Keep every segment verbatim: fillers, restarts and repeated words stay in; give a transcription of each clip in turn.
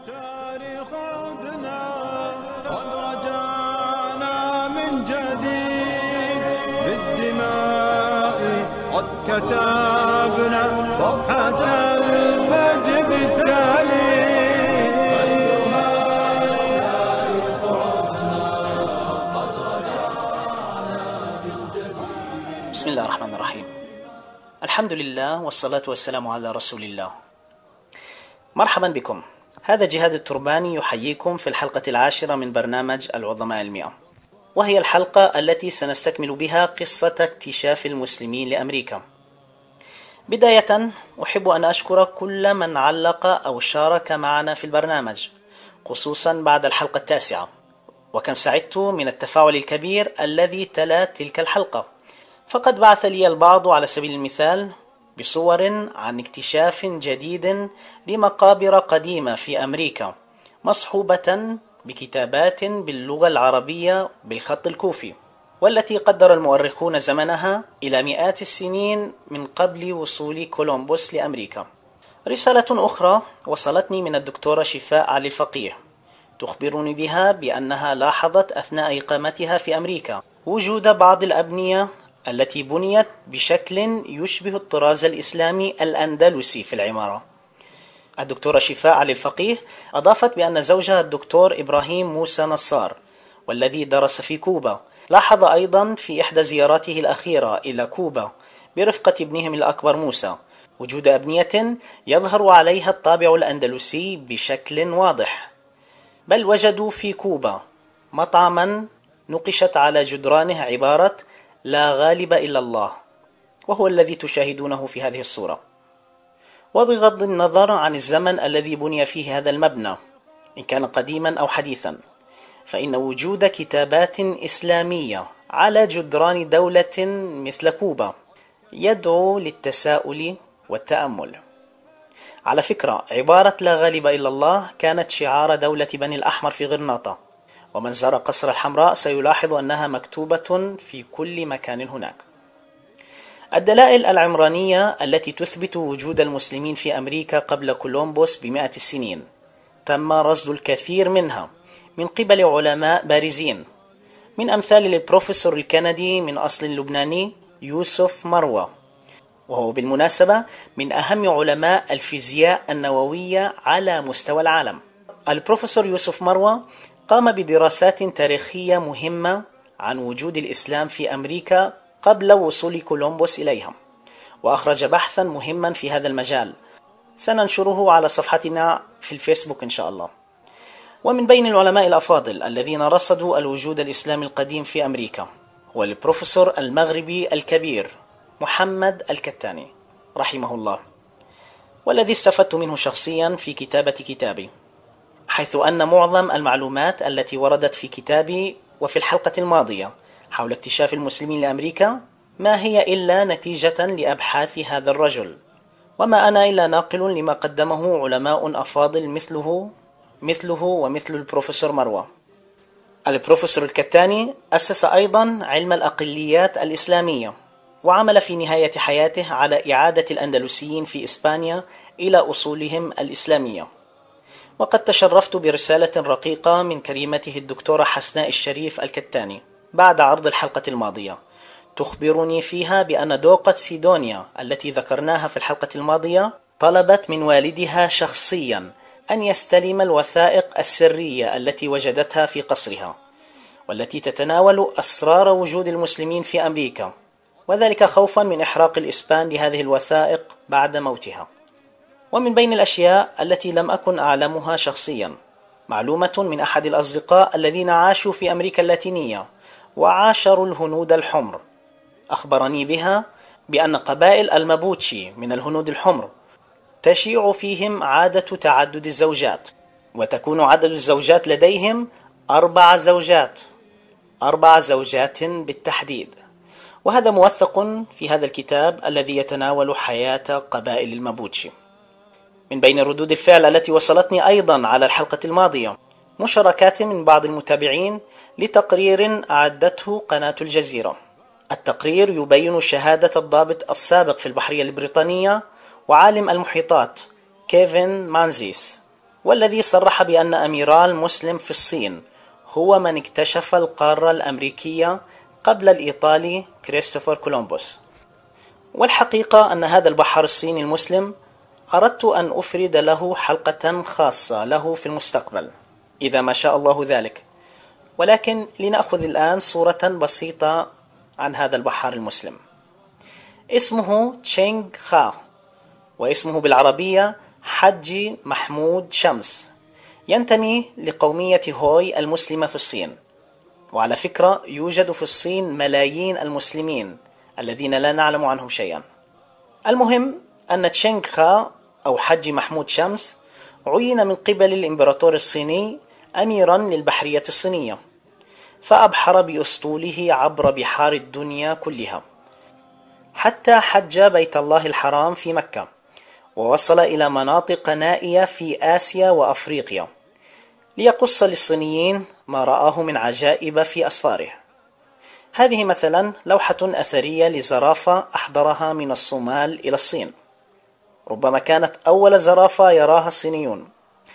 التاريخ عدنا قد رجعنا من جديد بالدماء قد كتبنا صفحة المجد التالي. أيها التاريخ عدنا قد رجعنا من جديد. بسم الله الرحمن الرحيم. الحمد لله والصلاة والسلام على رسول الله. مرحبا بكم. هذا جهاد الترباني يحييكم في الحلقة العاشرة من برنامج العظماء المئة، وهي الحلقة التي سنستكمل بها قصة اكتشاف المسلمين لأمريكا. بداية أحب أن أشكر كل من علق أو شارك معنا في البرنامج، خصوصا بعد الحلقة التاسعة، وكم سعدت من التفاعل الكبير الذي تلا تلك الحلقة. فقد بعث لي البعض على سبيل المثال بصور عن اكتشاف جديد لمقابر قديمة في أمريكا، مصحوبة بكتابات باللغة العربية بالخط الكوفي، والتي قدر المؤرخون زمنها إلى مئات السنين من قبل وصول كولومبوس لأمريكا. رسالة أخرى وصلتني من الدكتورة شفاء علي الفقيه، تخبرني بها بأنها لاحظت أثناء إقامتها في أمريكا وجود بعض الأبنية التي بنيت بشكل يشبه الطراز الإسلامي الأندلسي في العمارة. الدكتورة شفاء علي الفقيه أضافت بأن زوجها الدكتور إبراهيم موسى نصار، والذي درس في كوبا، لاحظ أيضا في إحدى زياراته الأخيرة إلى كوبا برفقة ابنهم الأكبر موسى وجود أبنية يظهر عليها الطابع الأندلسي بشكل واضح. بل وجدوا في كوبا مطعما نقشت على جدرانه عبارة لا غالب إلا الله، وهو الذي تشاهدونه في هذه الصورة. وبغض النظر عن الزمن الذي بني فيه هذا المبنى إن كان قديما أو حديثا، فإن وجود كتابات إسلامية على جدران دولة مثل كوبا يدعو للتساؤل والتأمل. على فكرة، عبارة لا غالب إلا الله كانت شعار دولة بني الأحمر في غرناطة، ومن زار قصر الحمراء سيلاحظ أنها مكتوبة في كل مكان هناك. الدلائل العمرانية التي تثبت وجود المسلمين في أمريكا قبل كولومبوس بمئة السنين تم رصد الكثير منها من قبل علماء بارزين، من أمثال البروفيسور الكندي من أصل لبناني يوسف مروة، وهو بالمناسبة من أهم علماء الفيزياء النووية على مستوى العالم. البروفيسور يوسف مروة قام بدراسات تاريخية مهمة عن وجود الإسلام في أمريكا قبل وصول كولومبوس إليها، وأخرج بحثا مهما في هذا المجال سننشره على صفحتنا في الفيسبوك إن شاء الله. ومن بين العلماء الأفاضل الذين رصدوا الوجود الإسلامي القديم في أمريكا هو البروفيسور المغربي الكبير محمد الكتاني رحمه الله، والذي استفدت منه شخصيا في كتابة كتابي، حيث أن معظم المعلومات التي وردت في كتابي وفي الحلقة الماضية حول اكتشاف المسلمين لأمريكا ما هي إلا نتيجة لأبحاث هذا الرجل، وما أنا إلا ناقل لما قدمه علماء أفاضل مثله مثله ومثل البروفيسور مروة. البروفيسور الكتاني أسس أيضا علم الأقليات الإسلامية، وعمل في نهاية حياته على إعادة الأندلسيين في إسبانيا إلى أصولهم الإسلامية. وقد تشرفت برسالة رقيقة من كريمته الدكتورة حسناء الشريف الكتاني بعد عرض الحلقة الماضية، تخبرني فيها بأن دوقة سيدونيا التي ذكرناها في الحلقة الماضية طلبت من والدها شخصيا أن يستلم الوثائق السرية التي وجدتها في قصرها، والتي تتناول أسرار وجود المسلمين في أمريكا، وذلك خوفا من إحراق الإسبان لهذه الوثائق بعد موتها. ومن بين الأشياء التي لم أكن أعلمها شخصيا معلومة من أحد الأصدقاء الذين عاشوا في أمريكا اللاتينية وعاشروا الهنود الحمر، أخبرني بها بأن قبائل المابوتشي من الهنود الحمر تشيع فيهم عادة تعدد الزوجات، وتكون عدد الزوجات لديهم أربع زوجات أربع زوجات بالتحديد، وهذا موثق في هذا الكتاب الذي يتناول حياة قبائل المابوتشي. من بين ردود الفعل التي وصلتني أيضا على الحلقة الماضية مشاركات من بعض المتابعين لتقرير أعدته قناة الجزيرة. التقرير يبين شهادة الضابط السابق في البحرية البريطانية وعالم المحيطات كيفن مانزيس، والذي صرح بأن أميرال مسلم في الصين هو من اكتشف القارة الأمريكية قبل الإيطالي كريستوفر كولومبوس. والحقيقة أن هذا البحر الصيني المسلم أردت أن أفرد له حلقة خاصة له في المستقبل إذا ما شاء الله ذلك، ولكن لنأخذ الآن صورة بسيطة عن هذا البحار المسلم. اسمه تشينغ خا، واسمه بالعربية حجي محمود شمس، ينتمي لقومية هوي المسلمة في الصين. وعلى فكرة يوجد في الصين ملايين المسلمين الذين لا نعلم عنهم شيئا. المهم أن تشينغ خا أو حجي محمود شمس عين من قبل الإمبراطور الصيني أميرا للبحرية الصينية، فأبحر بأسطوله عبر بحار الدنيا كلها حتى حج بيت الله الحرام في مكة، ووصل إلى مناطق نائية في آسيا وأفريقيا ليقص للصينيين ما رآه من عجائب في أسفاره. هذه مثلا لوحة أثرية لزرافة أحضرها من الصومال إلى الصين، ربما كانت أول زرافة يراها الصينيون.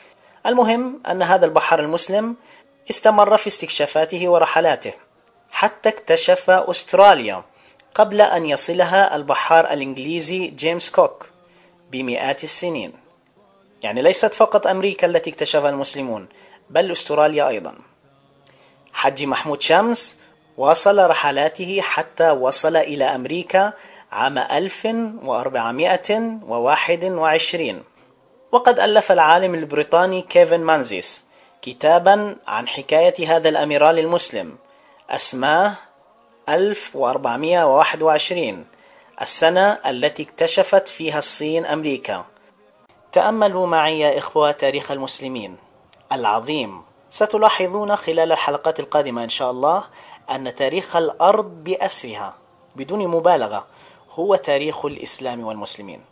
المهم أن هذا البحر المسلم استمر في استكشافاته ورحلاته حتى اكتشف أستراليا قبل أن يصلها البحار الإنجليزي جيمس كوك بمئات السنين. يعني ليست فقط أمريكا التي اكتشفها المسلمون، بل أستراليا أيضا. حجي محمود شمس واصل رحلاته حتى وصل إلى أمريكا عام ألف وأربعمائة وواحد وعشرين، وقد ألف العالم البريطاني كيفن مانزيس كتابا عن حكاية هذا الأميرال المسلم أسماه ألف وأربعمائة وواحد وعشرين، السنة التي اكتشفت فيها الصين أمريكا. تأملوا معي يا إخوة تاريخ المسلمين العظيم. ستلاحظون خلال الحلقات القادمة إن شاء الله أن تاريخ الأرض بأسرها بدون مبالغة هو تاريخ الإسلام والمسلمين.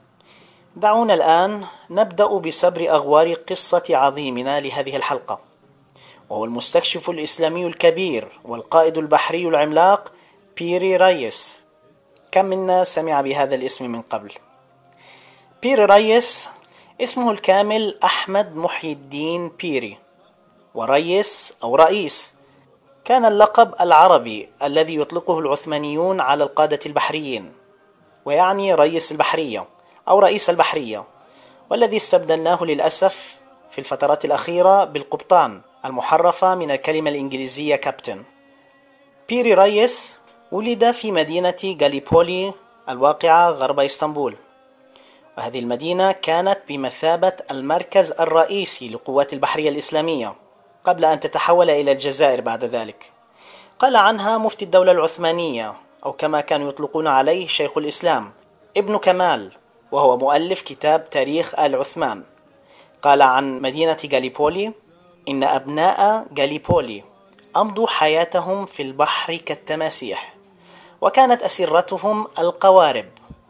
دعونا الآن نبدأ بسبر أغوار قصة عظيمنا لهذه الحلقة، وهو المستكشف الإسلامي الكبير والقائد البحري العملاق بيري رايس. كم منا سمع بهذا الاسم من قبل؟ بيري رايس اسمه الكامل أحمد محي الدين بيري، وريس أو رئيس كان اللقب العربي الذي يطلقه العثمانيون على القادة البحريين، ويعني رئيس البحرية أو رئيس البحرية، والذي استبدلناه للأسف في الفترات الأخيرة بالقبطان المحرفة من الكلمة الإنجليزية كابتن. بيري رايس ولد في مدينة غاليبولي الواقعة غرب إسطنبول، وهذه المدينة كانت بمثابة المركز الرئيسي لقوات البحرية الإسلامية قبل أن تتحول إلى الجزائر بعد ذلك. قال عنها مفتي الدولة العثمانية، أو كما كانوا يطلقون عليه شيخ الإسلام، ابن كمال، وهو مؤلف كتاب تاريخ آل عثمان. قال عن مدينة غاليبولي: إن أبناء غاليبولي أمضوا حياتهم في البحر كالتماسيح، وكانت أسرتهم القوارب،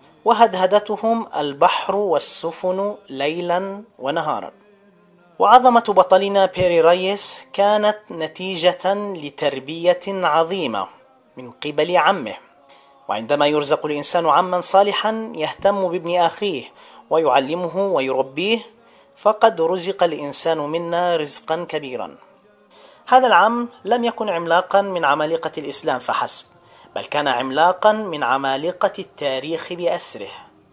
وهدهدتهم البحر والسفن ليلا ونهارا. وعظمة بطلنا بيري رايس كانت نتيجة لتربية عظيمة من قبل عمه، وعندما يرزق الإنسان عما صالحا يهتم بابن أخيه ويعلمه ويربيه، فقد رزق الإنسان منا رزقا كبيرا. هذا العم لم يكن عملاقا من عمالقة الإسلام فحسب، بل كان عملاقا من عمالقة التاريخ بأسره،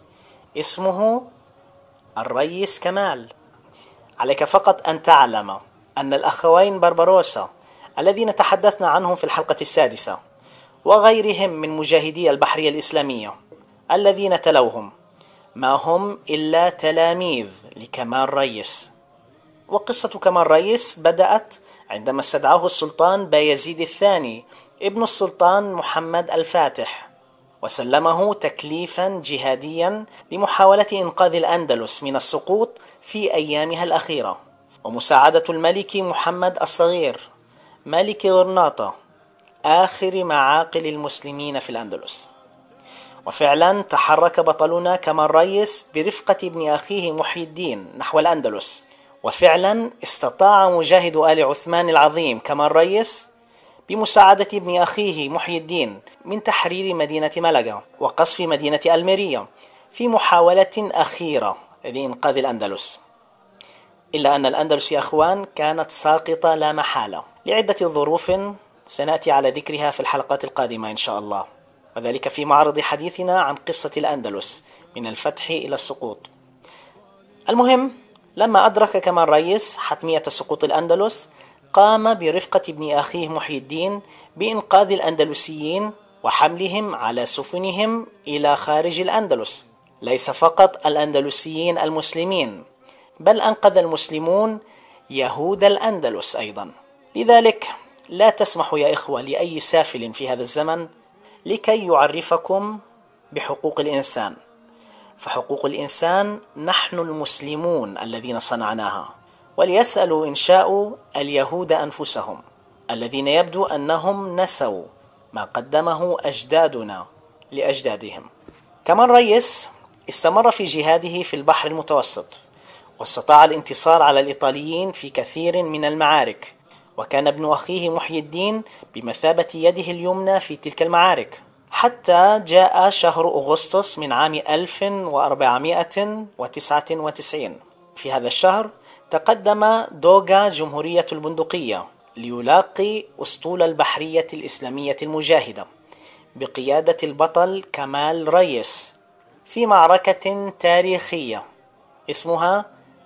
اسمه الريس كمال. عليك فقط أن تعلم أن الأخوين بربروسا الذين تحدثنا عنهم في الحلقة السادسة، وغيرهم من مجاهدي البحرية الإسلامية الذين تلوهم، ما هم إلا تلاميذ لكمال ريس. وقصة كمال ريس بدأت عندما استدعاه السلطان بايزيد الثاني ابن السلطان محمد الفاتح، وسلمه تكليفا جهاديا لمحاولة إنقاذ الأندلس من السقوط في أيامها الأخيرة، ومساعدة الملك محمد الصغير ملك غرناطة آخر معاقل المسلمين في الأندلس. وفعلا تحرك بطلنا كمال ريس برفقة ابن أخيه محي الدين نحو الأندلس، وفعلا استطاع مجاهد آل عثمان العظيم كمال ريس بمساعدة ابن أخيه محي الدين من تحرير مدينة ملقا وقصف مدينة ألميريا في محاولة أخيرة لإنقاذ الأندلس. إلا أن الأندلس يا أخوان كانت ساقطة لا محالة لعدة ظروف سنأتي على ذكرها في الحلقات القادمة إن شاء الله، وذلك في معرض حديثنا عن قصة الأندلس من الفتح إلى السقوط. المهم، لما أدرك كمال ريس حتمية سقوط الأندلس قام برفقة ابن أخيه محي الدين بإنقاذ الأندلسيين وحملهم على سفنهم إلى خارج الأندلس. ليس فقط الأندلسيين المسلمين، بل أنقذ المسلمون يهود الأندلس أيضا. لذلك لا تسمحوا يا إخوة لأي سافل في هذا الزمن لكي يعرفكم بحقوق الإنسان، فحقوق الإنسان نحن المسلمون الذين صنعناها. وليسألوا إن شاءوا اليهود أنفسهم الذين يبدو أنهم نسوا ما قدمه أجدادنا لأجدادهم. كمال ريس استمر في جهاده في البحر المتوسط، واستطاع الانتصار على الإيطاليين في كثير من المعارك، وكان ابن أخيه محي الدين بمثابة يده اليمنى في تلك المعارك، حتى جاء شهر أغسطس من عام ألف وأربعمائة وتسعة وتسعين. في هذا الشهر تقدم دوغا جمهورية البندقية ليلاقي أسطول البحرية الإسلامية المجاهدة بقيادة البطل كمال ريس في معركة تاريخية اسمها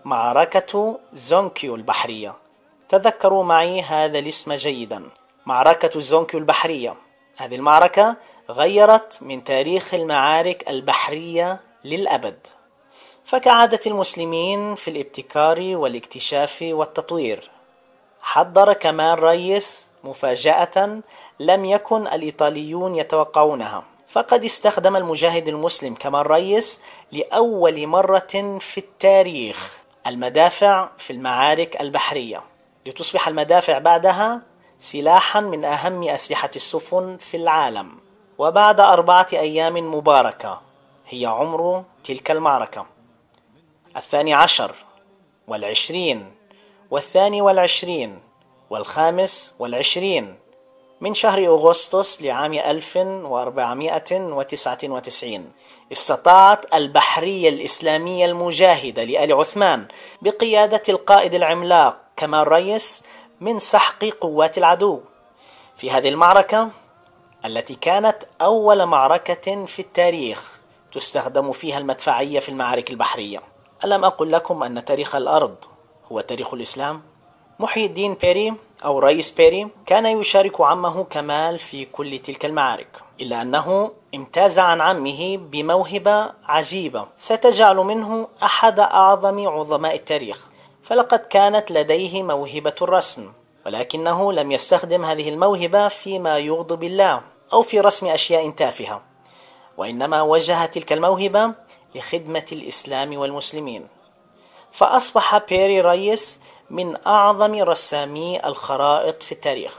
معركة زونكيو البحرية. تذكروا معي هذا الاسم جيدا، معركة زونكيو البحرية. هذه المعركة غيرت من تاريخ المعارك البحرية للأبد. فكعادة المسلمين في الابتكار والاكتشاف والتطوير، حضر كمال ريس مفاجأة لم يكن الإيطاليون يتوقعونها، فقد استخدم المجاهد المسلم كمال ريس لأول مرة في التاريخ المدافع في المعارك البحرية، لتصبح المدافع بعدها سلاحا من أهم أسلحة السفن في العالم. وبعد أربعة أيام مباركة هي عمر تلك المعركة، الثاني عشر والعشرين والثاني والعشرين والخامس والعشرين من شهر أغسطس لعام ألف وأربعمائة وتسعة وتسعين، استطاعت البحرية الإسلامية المجاهدة لآل عثمان بقيادة القائد العملاق كمال ريس من سحق قوات العدو. في هذه المعركة التي كانت أول معركة في التاريخ تستخدم فيها المدفعية في المعارك البحرية. ألم أقل لكم أن تاريخ الأرض هو تاريخ الإسلام؟ محي الدين بيري أو ريس بيري كان يشارك عمه كمال في كل تلك المعارك، إلا أنه امتاز عن عمه بموهبة عجيبة ستجعل منه أحد أعظم عظماء التاريخ. فلقد كانت لديه موهبة الرسم، ولكنه لم يستخدم هذه الموهبة فيما يغضب الله أو في رسم أشياء تافهة، وإنما وجه تلك الموهبة لخدمة الإسلام والمسلمين. فأصبح بيري ريس من أعظم رسامي الخرائط في التاريخ.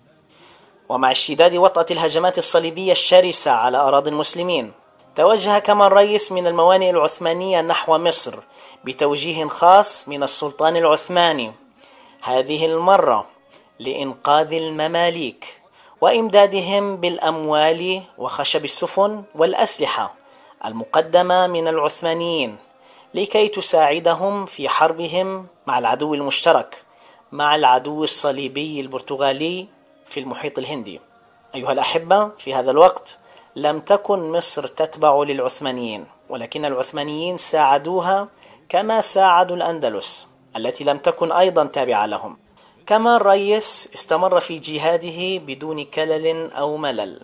ومع اشتداد وطأة الهجمات الصليبية الشرسة على أراضي المسلمين، توجه كمال ريس من الموانئ العثمانية نحو مصر بتوجيه خاص من السلطان العثماني، هذه المرة لإنقاذ المماليك وإمدادهم بالأموال وخشب السفن والأسلحة المقدمة من العثمانيين لكي تساعدهم في حربهم مع العدو المشترك، مع العدو الصليبي البرتغالي في المحيط الهندي. أيها الأحبة، في هذا الوقت لم تكن مصر تتبع للعثمانيين، ولكن العثمانيين ساعدوها كما ساعدوا الأندلس التي لم تكن أيضا تابعة لهم. كمال ريس استمر في جهاده بدون كلل أو ملل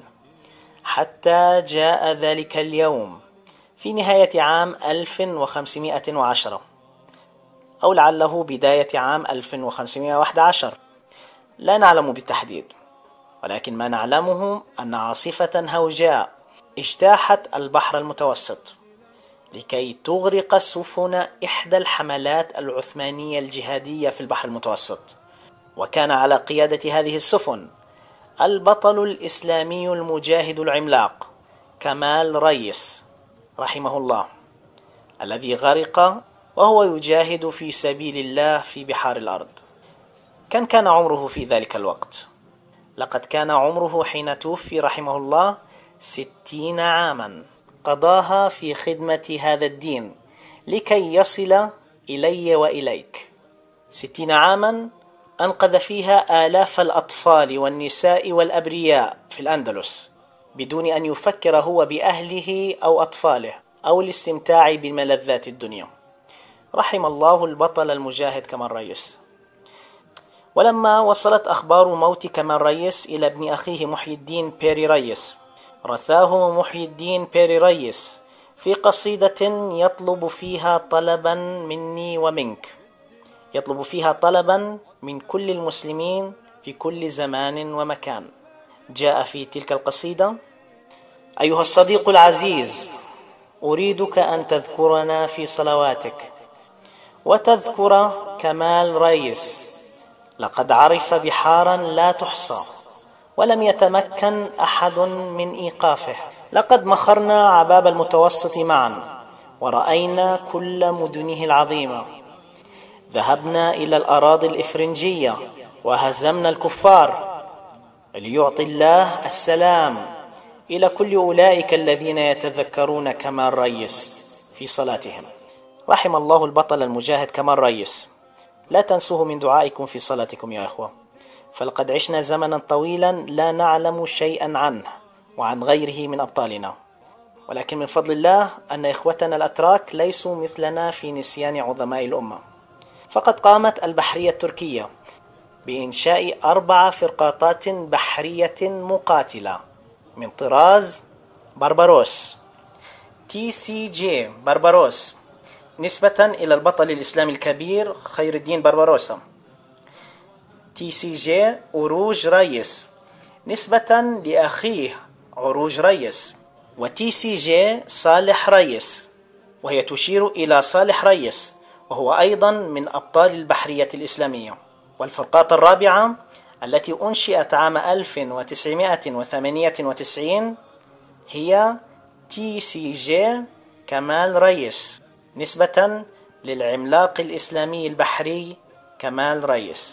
حتى جاء ذلك اليوم في نهاية عام ألف وخمسمائة وعشرة أو لعله بداية عام ألف وخمسمائة وأحد عشر، لا نعلم بالتحديد، ولكن ما نعلمه أن عاصفة هوجاء اجتاحت البحر المتوسط لكي تغرق سفن إحدى الحملات العثمانية الجهادية في البحر المتوسط. وكان على قيادة هذه السفن البطل الإسلامي المجاهد العملاق كمال ريس رحمه الله، الذي غرق وهو يجاهد في سبيل الله في بحار الأرض. كم كان عمره في ذلك الوقت؟ لقد كان عمره حين توفي رحمه الله ستين عاما، قضاها في خدمة هذا الدين لكي يصل إلي وإليك. ستين عاما أنقذ فيها آلاف الأطفال والنساء والأبرياء في الأندلس بدون أن يفكر هو بأهله أو أطفاله أو الاستمتاع بملذات الدنيا. رحم الله البطل المجاهد كمال ريس. ولما وصلت أخبار موت كمال ريس إلى ابن أخيه محي الدين بيري ريس، رثاه محي الدين بيري ريس في قصيدة يطلب فيها طلبا مني ومنك، يطلب فيها طلبا من كل المسلمين في كل زمان ومكان. جاء في تلك القصيدة: أيها الصديق العزيز، أريدك أن تذكرنا في صلواتك وتذكر كمال ريس، لقد عرف بحارا لا تحصى ولم يتمكن أحد من إيقافه. لقد مخرنا عباب المتوسط معا ورأينا كل مدنه العظيمة، ذهبنا إلى الأراضي الإفرنجية وهزمنا الكفار، ليعطي الله السلام إلى كل أولئك الذين يتذكرون كمال ريس في صلاتهم. رحم الله البطل المجاهد كمال ريس. لا تنسوه من دعائكم في صلاتكم يا إخوة، فلقد عشنا زمنا طويلا لا نعلم شيئا عنه وعن غيره من أبطالنا، ولكن من فضل الله أن إخوتنا الأتراك ليسوا مثلنا في نسيان عظماء الأمة. فقد قامت البحرية التركية بإنشاء أربع فرقاطات بحرية مقاتلة من طراز بربروس، تي سي جي بربروس، نسبة إلى البطل الإسلامي الكبير خير الدين بربروسا. تي سي جي أروج ريس، نسبة لأخيه عروج ريس. وتي سي جي صالح ريس، وهي تشير إلى صالح ريس، وهو أيضا من أبطال البحرية الإسلامية. والفرقاطة الرابعة التي أنشئت عام ألف وتسعمائة وثمانية وتسعين هي تي سي جي كمال ريس، نسبة للعملاق الإسلامي البحري كمال ريس.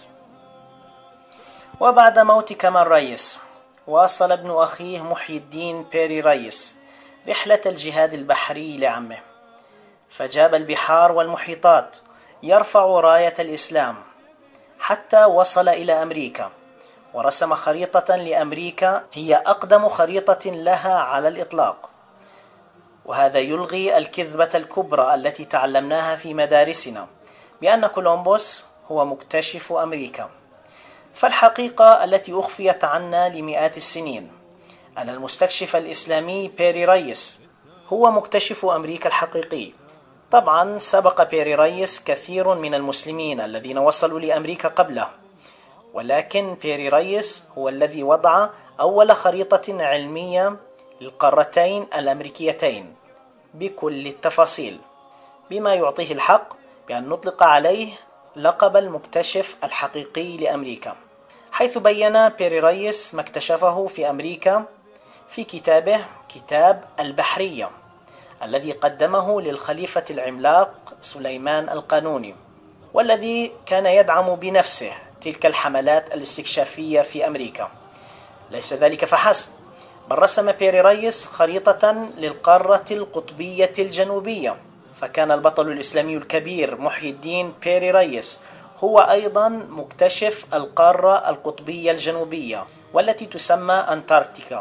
وبعد موت كمال ريس، واصل ابن أخيه محي الدين بيري ريس رحلة الجهاد البحري لعمه، فجاب البحار والمحيطات يرفع راية الإسلام حتى وصل إلى أمريكا، ورسم خريطة لأمريكا هي أقدم خريطة لها على الإطلاق. وهذا يلغي الكذبة الكبرى التي تعلمناها في مدارسنا بأن كولومبوس هو مكتشف أمريكا. فالحقيقة التي أخفيت عنا لمئات السنين أن المستكشف الإسلامي بيري ريس هو مكتشف أمريكا الحقيقي. طبعا سبق بيري ريس كثير من المسلمين الذين وصلوا لأمريكا قبله، ولكن بيري ريس هو الذي وضع أول خريطة علمية للقارتين الأمريكيتين بكل التفاصيل، بما يعطيه الحق بأن نطلق عليه لقب المكتشف الحقيقي لأمريكا، حيث بيّن بيري ريس ما اكتشفه في أمريكا في كتابه كتاب البحرية الذي قدمه للخليفة العملاق سليمان القانوني، والذي كان يدعم بنفسه تلك الحملات الاستكشافية في أمريكا. ليس ذلك فحسب، بل رسم بيري ريس خريطة للقارة القطبية الجنوبية، فكان البطل الإسلامي الكبير محي الدين بيري ريس هو أيضا مكتشف القارة القطبية الجنوبية والتي تسمى أنتاركتيكا.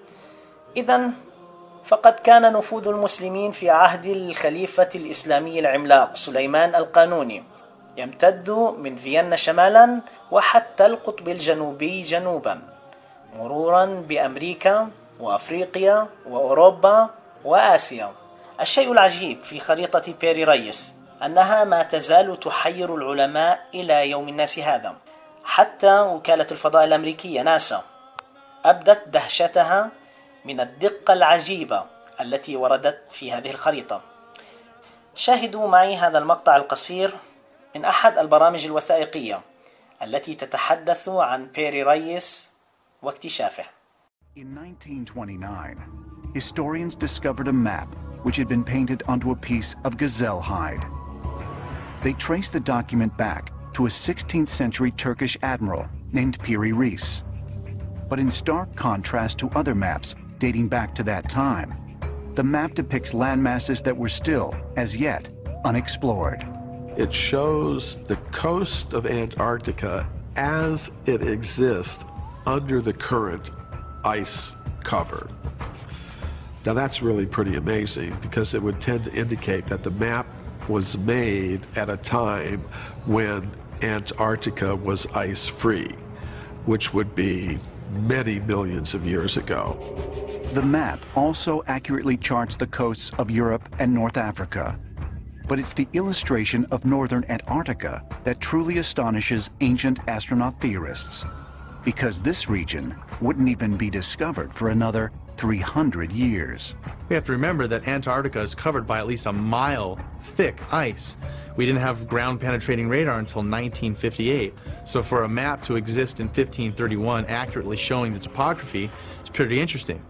إذن فقد كان نفوذ المسلمين في عهد الخليفة الإسلامي العملاق سليمان القانوني يمتد من فيينا شمالا وحتى القطب الجنوبي جنوبا، مرورا بأمريكا وأفريقيا وأوروبا وآسيا. الشيء العجيب في خريطة بيري ريس أنها ما تزال تحير العلماء إلى يوم الناس هذا، حتى وكالة الفضاء الأمريكية ناسا أبدت دهشتها من الدقة العجيبة التي وردت في هذه الخريطة. شاهدوا معي هذا المقطع القصير من أحد البرامج الوثائقية التي تتحدث عن بيري ريس واكتشافه. In nineteen twenty-nine, historians discovered a map which had been painted onto a piece of gazelle hide. They traced the document back to a sixteenth century Turkish admiral named Piri Reis. But in stark contrast to other maps dating back to that time, the map depicts landmasses that were still, as yet, unexplored. It shows the coast of Antarctica as it exists under the current ice cover. Now that's really pretty amazing, because it would tend to indicate that the map was made at a time when Antarctica was ice-free, which would be many millions of years ago. The map also accurately charts the coasts of Europe and North Africa, but it's the illustration of northern Antarctica that truly astonishes ancient astronaut theorists, because this region wouldn't even be discovered for another three hundred years. We have to remember that Antarctica is covered by at least a mile thick ice. We didn't have ground-penetrating radar until nineteen fifty-eight, so for a map to exist in fifteen thirty-one accurately showing the topography is pretty interesting.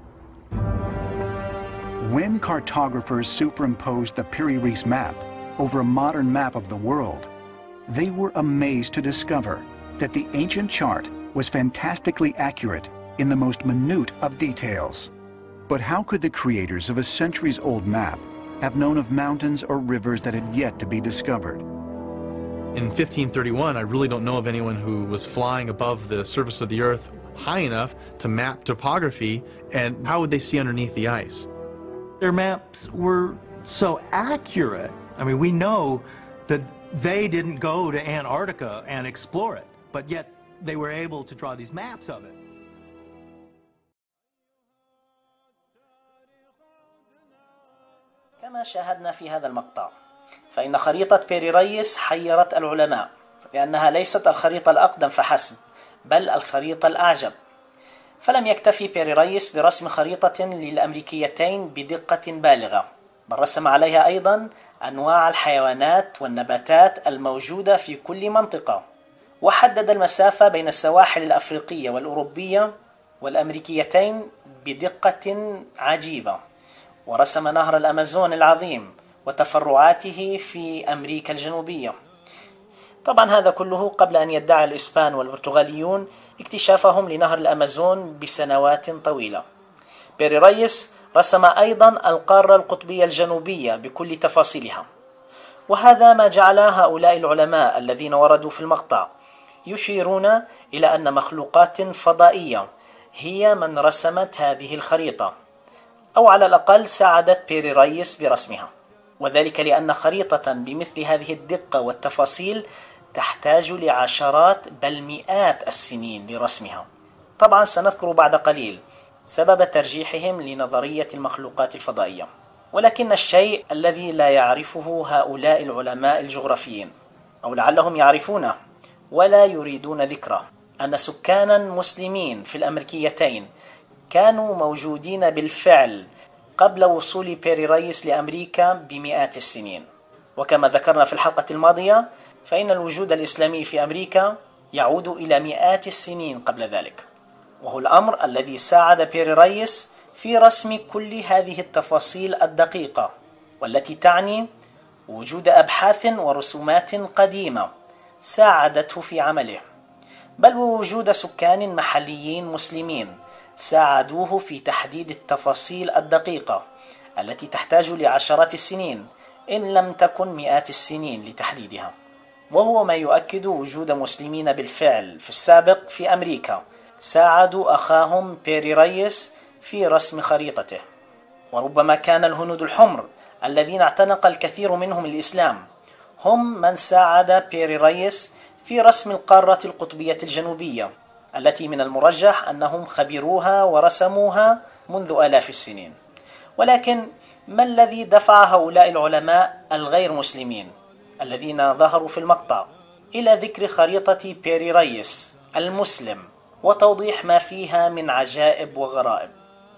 When cartographers superimposed the Piri Reis map over a modern map of the world, they were amazed to discover that the ancient chart was fantastically accurate in the most minute of details. But how could the creators of a centuries-old map have known of mountains or rivers that had yet to be discovered? In fifteen thirty-one, I really don't know of anyone who was flying above the surface of the Earth high enough to map topography, and how would they see underneath the ice? Their maps were so accurate. I mean, we know that they didn't go to Antarctica and explore it, but yet they were able to draw these maps of it. كما شاهدنا في هذا المقطع، فإن خريطة بيري ريس حيرت العلماء، لأنها ليست الخريطة الأقدم فحسب، بل الخريطة الأعجب. فلم يكتفي بيري ريس برسم خريطة للأمريكيتين بدقة بالغة، بل رسم عليها أيضا أنواع الحيوانات والنباتات الموجودة في كل منطقة، وحدد المسافة بين السواحل الأفريقية والأوروبية والأمريكيتين بدقة عجيبة، ورسم نهر الأمازون العظيم وتفرعاته في أمريكا الجنوبية. طبعا هذا كله قبل أن يدعي الإسبان والبرتغاليون اكتشافهم لنهر الأمازون بسنوات طويلة. بيري ريس رسم أيضا القارة القطبية الجنوبية بكل تفاصيلها، وهذا ما جعل هؤلاء العلماء الذين وردوا في المقطع يشيرون إلى أن مخلوقات فضائية هي من رسمت هذه الخريطة، أو على الأقل ساعدت بيري ريس برسمها، وذلك لأن خريطة بمثل هذه الدقة والتفاصيل تحتاج لعشرات بل مئات السنين لرسمها. طبعا سنذكر بعد قليل سبب ترجيحهم لنظرية المخلوقات الفضائية، ولكن الشيء الذي لا يعرفه هؤلاء العلماء الجغرافيين، أو لعلهم يعرفونه ولا يريدون ذكره، أن سكانا مسلمين في الأمريكيتين كانوا موجودين بالفعل قبل وصول بيري ريس لأمريكا بمئات السنين. وكما ذكرنا في الحلقة الماضية، فإن الوجود الإسلامي في أمريكا يعود إلى مئات السنين قبل ذلك، وهو الأمر الذي ساعد بيري ريس في رسم كل هذه التفاصيل الدقيقة، والتي تعني وجود أبحاث ورسومات قديمة ساعدته في عمله، بل ووجود سكان محليين مسلمين ساعدوه في تحديد التفاصيل الدقيقة التي تحتاج لعشرات السنين إن لم تكن مئات السنين لتحديدها، وهو ما يؤكد وجود مسلمين بالفعل في السابق في أمريكا ساعدوا أخاهم بيري ريس في رسم خريطته. وربما كان الهنود الحمر الذين اعتنق الكثير منهم الإسلام هم من ساعد بيري ريس في رسم القارة القطبية الجنوبية، التي من المرجح أنهم خبروها ورسموها منذ آلاف السنين. ولكن ما الذي دفع هؤلاء العلماء الغير مسلمين الذين ظهروا في المقطع إلى ذكر خريطة بيري ريس المسلم وتوضيح ما فيها من عجائب وغرائب؟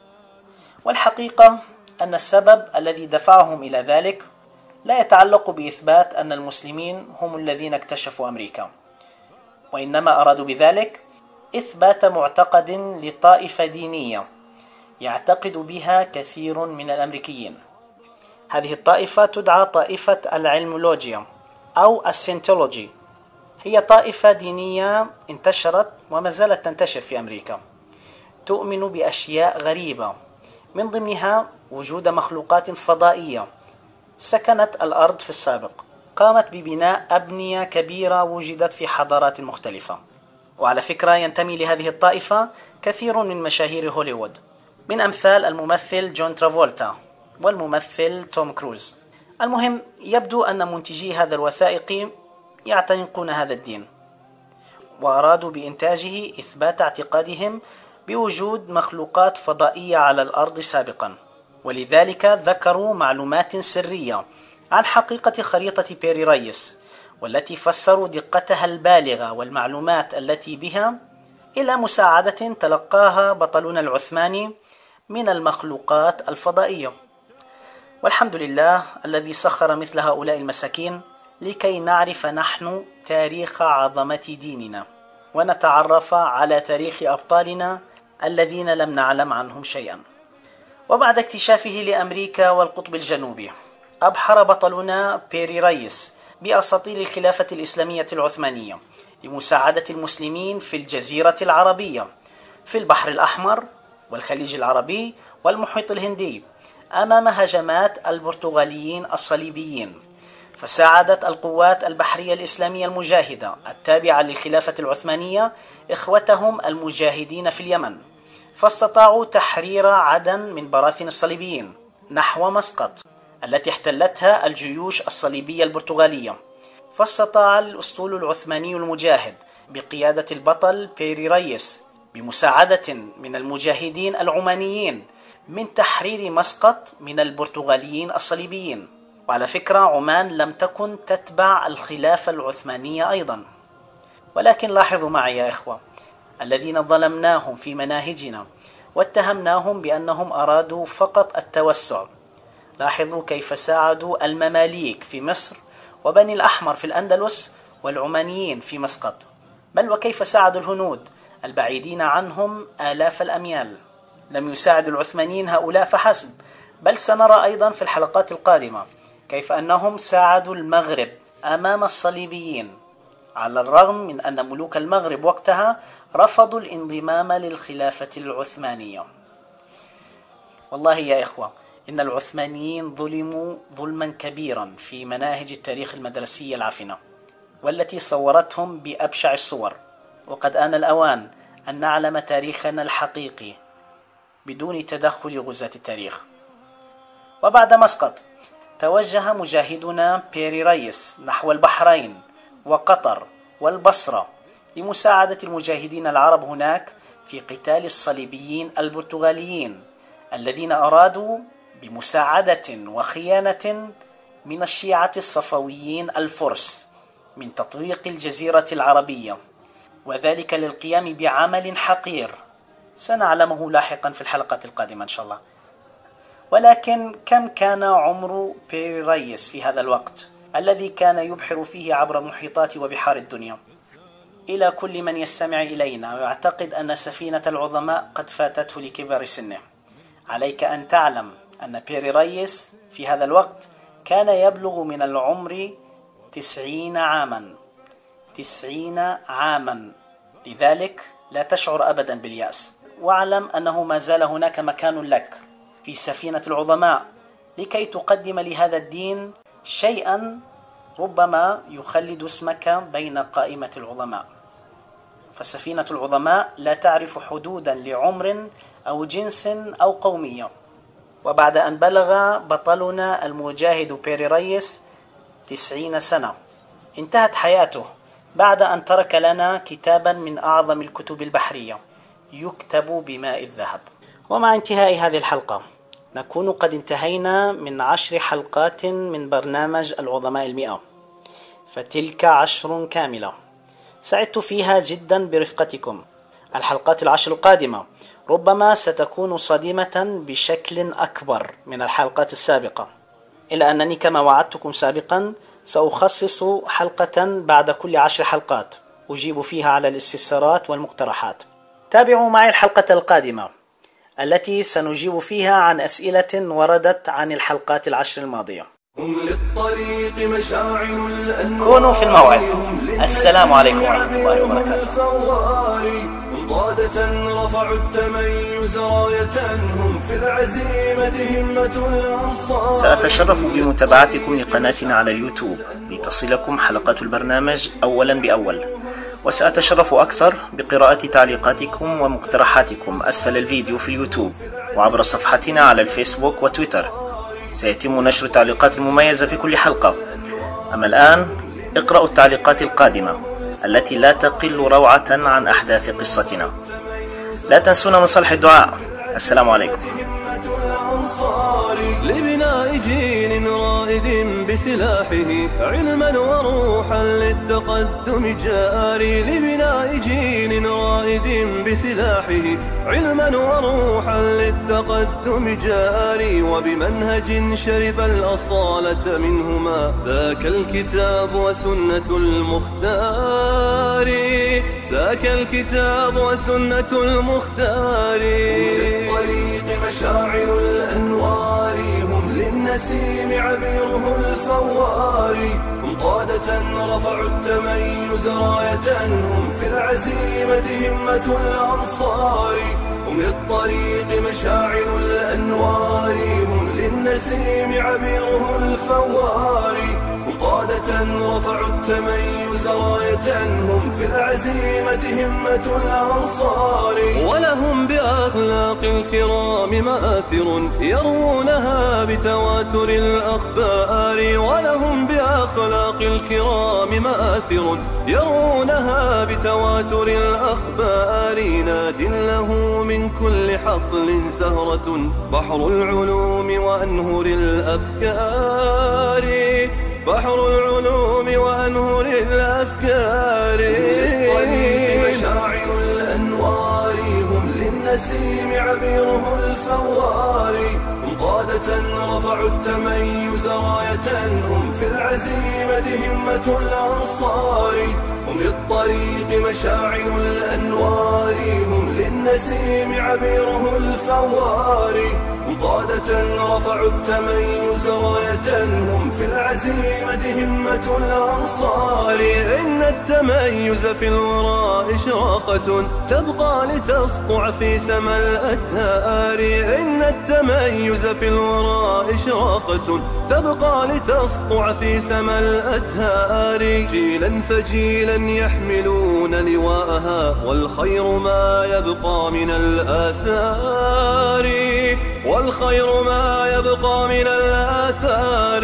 والحقيقة أن السبب الذي دفعهم إلى ذلك لا يتعلق بإثبات أن المسلمين هم الذين اكتشفوا أمريكا، وإنما أرادوا بذلك إثبات معتقد لطائفة دينية يعتقد بها كثير من الأمريكيين. هذه الطائفة تدعى طائفة العلمولوجيا أو السينتولوجي. هي طائفة دينية انتشرت وما زالت تنتشر في أمريكا، تؤمن بأشياء غريبة، من ضمنها وجود مخلوقات فضائية سكنت الأرض في السابق قامت ببناء أبنية كبيرة وجدت في حضارات مختلفة. وعلى فكرة ينتمي لهذه الطائفة كثير من مشاهير هوليوود، من أمثال الممثل جون ترافولتا والممثل توم كروز. المهم، يبدو أن منتجي هذا الوثائقي يعتنقون هذا الدين، وأرادوا بإنتاجه إثبات اعتقادهم بوجود مخلوقات فضائية على الأرض سابقا، ولذلك ذكروا معلومات سرية عن حقيقة خريطة بيري ريس، والتي فسروا دقتها البالغة والمعلومات التي بها إلى مساعدة تلقاها بطلنا العثماني من المخلوقات الفضائية. والحمد لله الذي سخر مثل هؤلاء المساكين لكي نعرف نحن تاريخ عظمة ديننا، ونتعرف على تاريخ أبطالنا الذين لم نعلم عنهم شيئا. وبعد اكتشافه لأمريكا والقطب الجنوبي، أبحر بطلنا بيري ريس بأساطيل الخلافة الإسلامية العثمانية لمساعدة المسلمين في الجزيرة العربية، في البحر الأحمر والخليج العربي والمحيط الهندي، أمام هجمات البرتغاليين الصليبيين. فساعدت القوات البحرية الإسلامية المجاهدة التابعة للخلافة العثمانية إخوتهم المجاهدين في اليمن، فاستطاعوا تحرير عدن من براثن الصليبيين نحو مسقط التي احتلتها الجيوش الصليبية البرتغالية. فاستطاع الأسطول العثماني المجاهد بقيادة البطل بيري ريس بمساعدة من المجاهدين العمانيين من تحرير مسقط من البرتغاليين الصليبيين. وعلى فكرة، عمان لم تكن تتبع الخلافة العثمانية أيضا. ولكن لاحظوا معي يا إخوة، الذين ظلمناهم في مناهجنا واتهمناهم بأنهم أرادوا فقط التوسع، لاحظوا كيف ساعدوا المماليك في مصر وبني الأحمر في الأندلس والعمانيين في مسقط، بل وكيف ساعدوا الهنود البعيدين عنهم آلاف الأميال. لم يساعد العثمانيين هؤلاء فحسب، بل سنرى أيضا في الحلقات القادمة كيف أنهم ساعدوا المغرب أمام الصليبيين، على الرغم من أن ملوك المغرب وقتها رفضوا الانضمام للخلافة العثمانية. والله يا إخوة، إن العثمانيين ظلموا ظلما كبيرا في مناهج التاريخ المدرسية العفنة، والتي صورتهم بأبشع الصور. وقد آن الأوان أن نعلم تاريخنا الحقيقي بدون تدخل غزاة التاريخ. وبعد مسقط توجه مجاهدنا بيري ريس نحو البحرين وقطر والبصرة لمساعدة المجاهدين العرب هناك في قتال الصليبيين البرتغاليين الذين أرادوا بمساعدة وخيانة من الشيعة الصفويين الفرس من تطويق الجزيرة العربية، وذلك للقيام بعمل حقير سنعلمه لاحقا في الحلقات القادمة إن شاء الله. ولكن كم كان عمر بيري ريس في هذا الوقت الذي كان يبحر فيه عبر المحيطات وبحار الدنيا؟ إلى كل من يستمع إلينا ويعتقد أن سفينة العظماء قد فاتته لكبر سنه، عليك أن تعلم أن بيري ريس في هذا الوقت كان يبلغ من العمر تسعين عاما تسعين عاما. لذلك لا تشعر أبدا باليأس، واعلم أنه ما زال هناك مكان لك في سفينة العظماء لكي تقدم لهذا الدين شيئا ربما يخلد اسمك بين قائمة العظماء. فسفينة العظماء لا تعرف حدودا لعمر أو جنس أو قومية. وبعد أن بلغ بطلنا المجاهد بيري ريس تسعين سنة، انتهت حياته بعد أن ترك لنا كتابا من أعظم الكتب البحرية يكتب بماء الذهب. ومع انتهاء هذه الحلقة نكون قد انتهينا من عشر حلقات من برنامج العظماء المئة، فتلك عشر كاملة سعدت فيها جدا برفقتكم. الحلقات العشر القادمة ربما ستكون صادمة بشكل أكبر من الحلقات السابقة، إلا أنني كما وعدتكم سابقا سأخصص حلقة بعد كل عشر حلقات أجيب فيها على الاستفسارات والمقترحات. تابعوا معي الحلقة القادمة التي سنجيب فيها عن أسئلة وردت عن الحلقات العشر الماضية. كونوا في الموعد. السلام عليكم ورحمة الله وبركاته. قادة رفعوا التميز راية هم في العزيمة همة الأنصار. سأتشرف بمتابعتكم لقناتنا على اليوتيوب لتصلكم حلقات البرنامج أولا بأول، وسأتشرف أكثر بقراءة تعليقاتكم ومقترحاتكم أسفل الفيديو في اليوتيوب وعبر صفحتنا على الفيسبوك وتويتر. سيتم نشر التعليقات المميزة في كل حلقة. أما الآن اقرأوا التعليقات القادمة التي لا تقل روعة عن أحداث قصتنا. لا تنسونا من صالح الدعاء. السلام عليكم. لبناء جيل رائد بسلاحه علما وروحا للتقدم جاري. لبناء جيل رائد بسلاحه علما وروحا للتقدم جاري. وبمنهج شرب الأصالة منهما ذاك الكتاب وسنة المختار. ذاك الكتاب وسنة المختار. للطريق مشاعل الأنوار هم للنسيم عبيره الفوار. هم قادة رفعوا التميز راية هم في العزيمة همة الأنصار. هم للطريق مشاعل الأنوار هم للنسيم عبيره الفوار. قادة رفعوا التميز راية هم في العزيمة همة الأنصار. ولهم بأخلاق الكرام مآثر يروونها بتواتر الأخبار. ولهم بأخلاق الكرام مآثر يرونها بتواتر الأخبار. ناد له من كل حقل زهرة بحر العلوم وأنهر الأفكار. بحر العلوم وأنهر الأفكار. مشاعل الأنوار هم للنسيم عبيره الفوار. هم قادة رفعوا التميز راية هم في العزيمة همة الأنصار. هم للطريق مشاعل الأنوار هم للنسيم عبيره الفوار. قادة رفعوا التميز راية هم في العزيمة همة الأنصار. إن التميز في الوراء إشراقة تبقى لتسطع في سما الأدهار. إن التميز في الوراء إشراقة تبقى لتسطع في سما الأدهار. جيلا فجيلا يحملون لواءها والخير ما يبقى من الآثار. والخير ما يبقى من الآثار.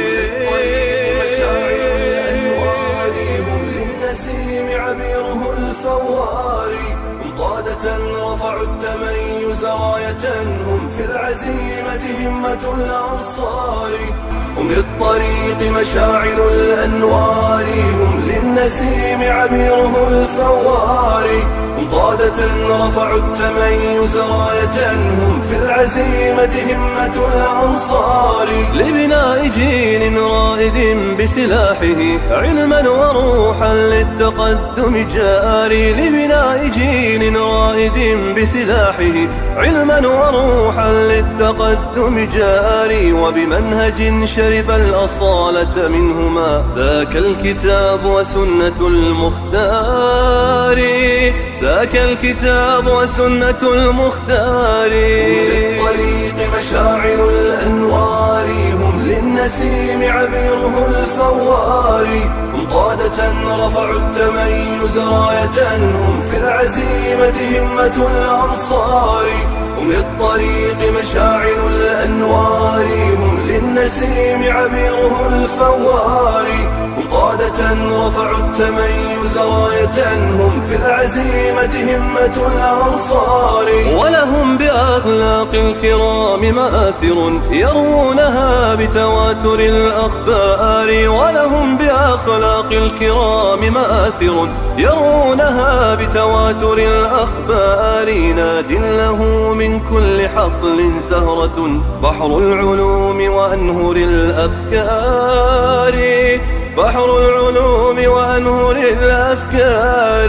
مشاعل الأنوار هم للنسيم عبيره الفوار. قادة رفعوا التميز راية هم في العزيمة همة الأنصار. هم للطريق مشاعل الأنوار هم للنسيم عبيره الفوار. قادة رفعوا التميز راية هم في العزيمة همة الأنصار. لبناء جيل رائد بسلاحه علما وروحا للتقدم جاري. لبناء جيل رائد بسلاحه علما وروحا للتقدم جاري. وبمنهج شرب الأصالة منهما ذاك الكتاب وسنة المختار. ذاك الكتاب وسنة المختار. للطريق مشاعل الأنوار هم للنسيم عبيره الفوار. هم قادة رفعوا التميز راية هم في العزيمة همة الأنصار. هم للطريق مشاعل الأنوار هم للنسيم عبيره الفوار. قادة رفعوا التميز راية هم في العزيمة همة الأنصار. ولهم بأخلاق الكرام مآثر يروونها بتواتر الأخبار. ولهم بأخلاق الكرام مآثر يرونها بتواتر الأخبار. ناد له من كل حقل زهرة بحر العلوم وأنهر الأفكار. بحر العلوم وأنهر الأفكار.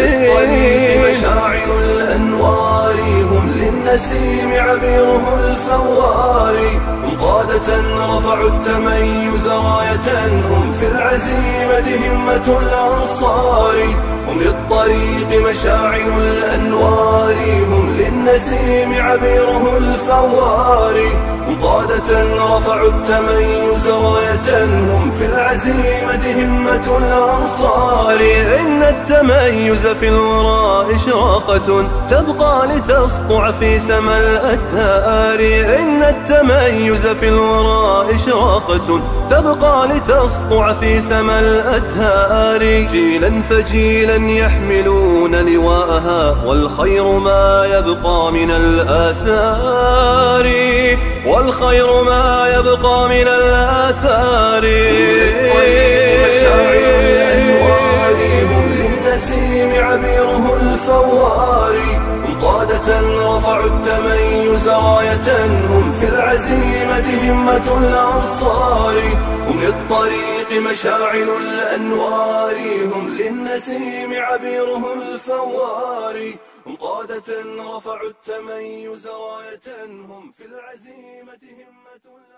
مشاعل الأنوار هم للنسيم عبيره الفوار. هم هم قادة رفعوا التميز راية، هم في العزيمة همة الأنصار، هم للطريق مشاعل الأنوار، هم للنسيم عبيره الفوار، هم قادة رفعوا التميز راية، هم في العزيمة همة الأنصار. إن التميز في الورى إشراقة تبقى لتسطع في سما الأدهار، إن التميز في الورى إشراقة تبقى لتسطع في سما الأدهار، جيلا فجيلا يحملون لواءها، والخير ما يبقى من الآثار، والخير ما يبقى من الآثار. مشاعل الأنوار هم للنسيم عبيره الفوار، هم قادة رفعوا التميز راية، هم في العزيمة همة الأنصار، هم للطريق مشاعل الأنوار، هم للنسيم عبيره الفوار، هم قادة رفعوا التميز راية، هم في العزيمة همة الأنصار.